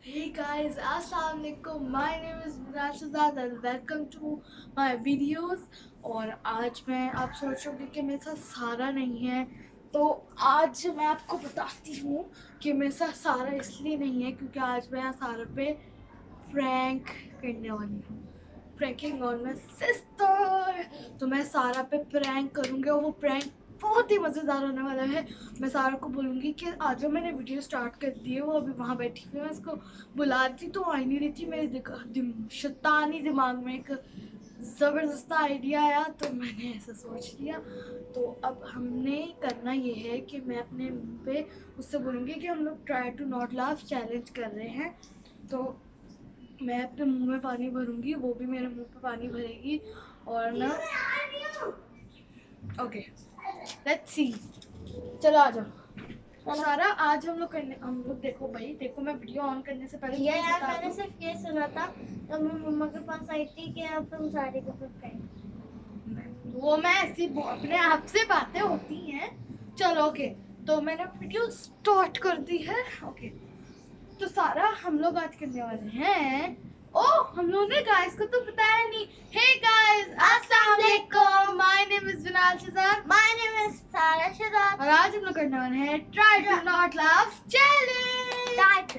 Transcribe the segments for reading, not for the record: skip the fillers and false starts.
Hey guys, अस्सलाम वालेकुम. My name is Minaj Shahzad and welcome to my videos. और आज मैं आप सोचोगे कि मेरे साथ सारा नहीं है, तो आज मैं आपको बताती हूँ कि मेरे साथ सारा इसलिए नहीं है क्योंकि आज मैं सारा पे प्रैंक करने वाली हूँ. Pranking on my sister. तो मैं सारा पे प्रैंक करूँगी और वो प्रैंक बहुत ही मज़ेदार होने वाला है. मैं सारा को बोलूँगी कि आज मैंने वीडियो स्टार्ट कर दी है, वो अभी वहाँ बैठी हुई है. मैं उसको बुला रही थी तो आ नहीं रही थी. मेरे शैतानी दिमाग में एक ज़बरदस्त आइडिया आया तो मैंने ऐसा सोच लिया. तो अब हमने करना ये है कि मैं अपने मुँह पे उससे बोलूँगी कि हम लोग try to not laugh challenge कर रहे हैं. तो मैं अपने मुंह में पानी भरूंगी, वो भी मेरे मुंह पे पानी भरेगी. और ना ओके लेट्स सी. चलो आ जाओ सारा. आज हम लोग देखो भाई, देखो मैं वीडियो ऑन करने से पहले ये यार मैंने सिर्फ ये सुना था तो मैं मम्मा के पास आई थी कि अब तुम सारे को करें. वो मैं ऐसी अपने आप से बातें होती हैं. चलो ओके, तो मैंने वीडियो स्टार्ट कर दी है. ओके तो सारा हम लोग आज करने वाले हैं. हम लोगों ने गाइस को तो बताया नहीं. हे गाइस, अस्सलाम वालेकुम. My name is Vinal Shahzad. My name is Sara Shahzad. और आज हम लोग करने वाले हैं try to not laugh challenge.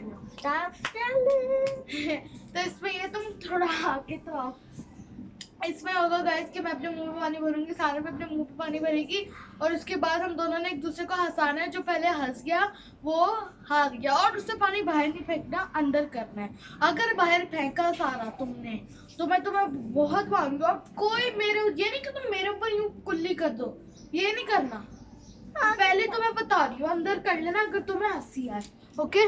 तो इसमें ये तुम थोड़ा आगे तो आओ. इसमें होगा गाइस कि मैं अपने मुंह में पानी भरूंगी, सारा पे अपने मुंह पे पानी भरेगी और उसके बाद हम दोनों ने एक दूसरे को हंसाना है. जो पहले हंस गया वो हार गया. और उससे पानी बाहर नहीं फेंकना, अंदर करना है. अगर बाहर फेंका सारा तुमने तो मैं तुम्हें बहुत मारूंगी. और कोई ये नहीं कि तुम मेरे ऊपर यूं कुल्ली कर दो, ये नहीं करना. पहले तो मैं बता रही हूँ, अंदर कर लेना अगर तुम्हें हंसी आए. ओके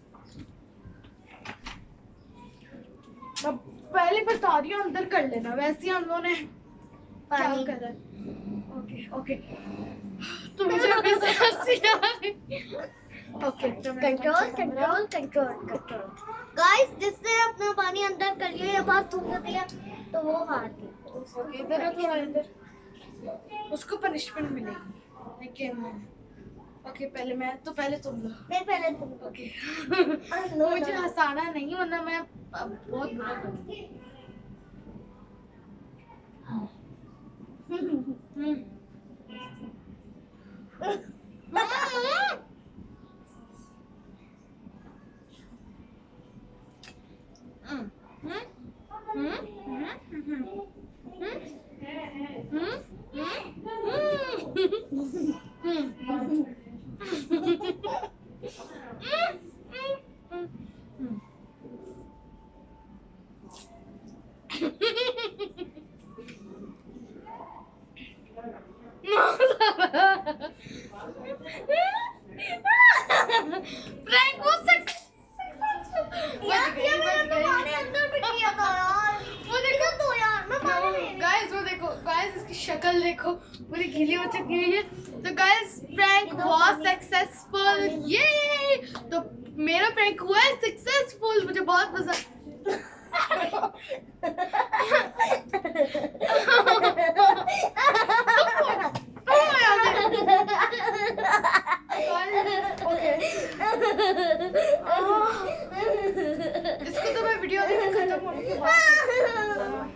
पहले बता रही हूँ, अंदर कर लेना. वैसे हम लोगों ने पानी करा. ओके ओके तो मुझे अभी से हंसी आ रही. Okay control control control control. Guys जिसने अपना पानी अंदर कर लिया या बाहर थूक दिया तो वो हार गया. ओके इधर थोड़ा इधर उसको पनिशमेंट मिलेगी. लेकिन ओके पहले तुम लो. नहीं पहले तुम. ओके मुझे हंसाना नहीं वरना मैं बहुत बुरा करूँगी. प्रैंक वो सक्सेसफुल यार ये मैंने तो पानी अंदर भी किया था यार. वो देखो तो यार मैं पानी नहीं. गाइस वो देखो गाइस, इसकी शक्ल देखो पूरी गीली हो चुकी है. तो गाइस प्रैंक वाज सक्सेसफुल. ये तो मेरा प्रैंक हुआ है सक्सेसफुल. मुझे बहुत मजा इसको तो मैं वीडियो अभी खत्म होने के बाद.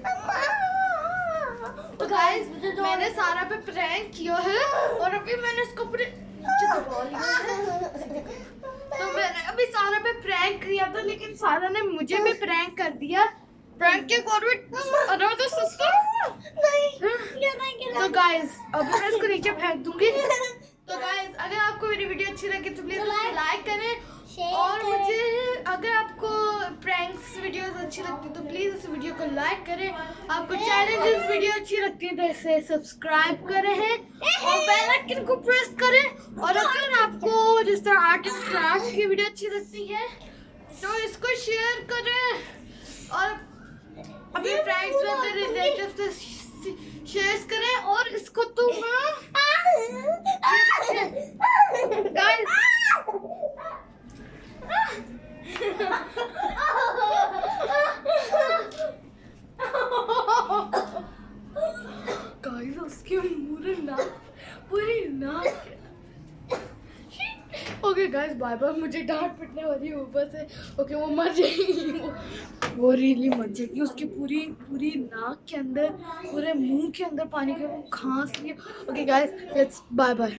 तो गाइस मैंने सारा पे प्रैंक किया है और अभी मैंने इसको पूरे नीचे दबा लिया है. तो मैंने अभी सारा पे प्रैंक किया था लेकिन सारा ने मुझे भी प्रैंक कर दिया. प्रैंक के अनदर सिस्टर नहीं. तो गाइस अभी मैं इसको नीचे फेंक दूंगी. तो गाइस अगर आपको मेरी वीडियो अच्छी लगी तो प्लीज लाइक करें. और मुझे अगर आपको प्रैंक्स वीडियोस अच्छी लगती है तो प्लीज इस वीडियो को लाइक करें. आपको चैलेंजेस वीडियो अच्छी लगती है तो इसे सब्सक्राइब करें और बेल आइकन को प्रेस करें. और अगर आपको जिस तरह आर्ट एंड क्राफ्ट की वीडियो अच्छी लगती है तो इसको शेयर करें. और अपने फ्रेंड्स में अपने रिलेटिव्स से शेयर करें. और इसको तुम गाइस गाइस उसके पूरी नाक. Okay guys guys bye bye, मुझे डांट पिटने वाली है ऊपर से। ओके वो मर जाएगी, वो रियली मर जाएगी। उसकी पूरी पूरी नाक के अंदर, पूरे मुंह के अंदर पानी के वो खांस लिए। Okay guys let's bye bye.